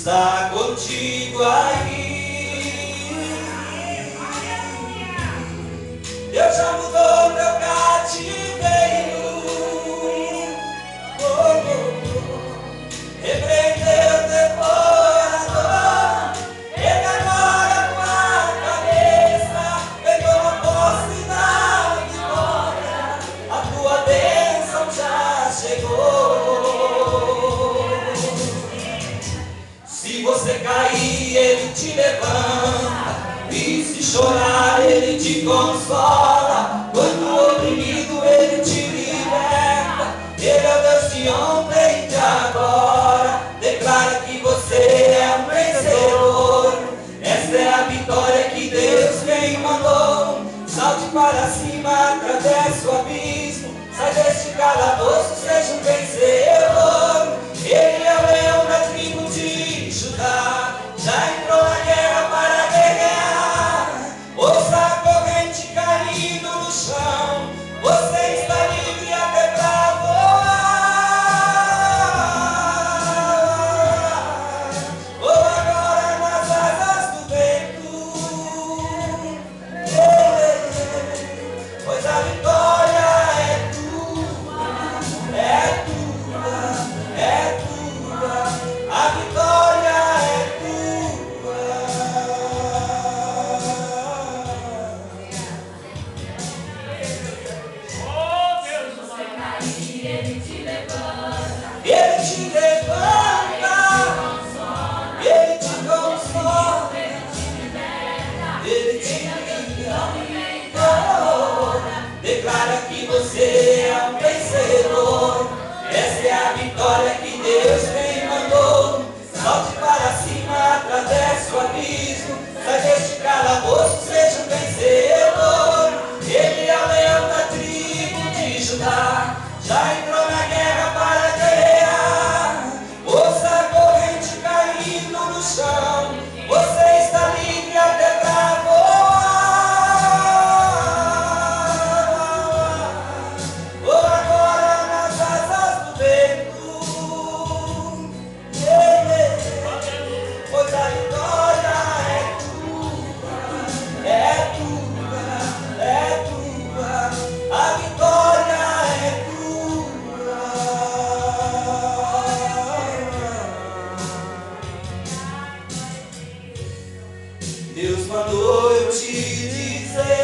está contigo aí. Deus já mudou meu cativeiro. Repreendeu o devorador. Ele agora com a cabeça pegou a posse da vitória. A tua bênção já chegou. Se você cair, Ele te levanta. E se chorar, Ele te consola. Quando oprimido, Ele te liberta. Ele é o Deus de ontem e de agora. Declara que você é um vencedor. Essa é a vitória que Deus me mandou. Salte para cima, atravesse o abismo. Sai deste calabouço, seja um vencedor. Ele é o leão da tribo de Judá. Já entrou na guerra para guerrear. Ouça a corrente caindo no chão. Você está livre até para voar. Ou agora nas asas do vento. Pois a vitória é tua, é tua, é tua. A vitória é tua. Ele te levanta, Ele te levanta, Ele te consola, Ele te liberta. Declara que você é um vencedor. Essa é a vitória que Deus me mandou. Salte para cima, atravesse o abismo. Sai deste calabouço, seja um vencedor. Ele é o leão da tribo de Judá. Já entrou na guerra para guerrear. Ouça a corrente caindo no chão. Você está livre até para voar. Ou agora nas asas do vento. Pois a vitória é tua, é tua, é tua. A vitória é tua. Deus mandou eu te dizer.